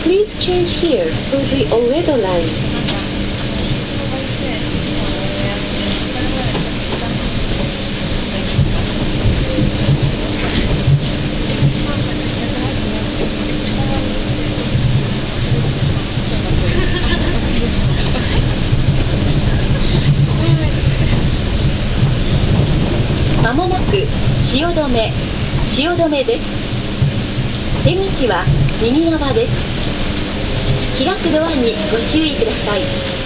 Please change here to the Oedo line. まもなく汐留です。出口は右側です。開くドアにご注意ください。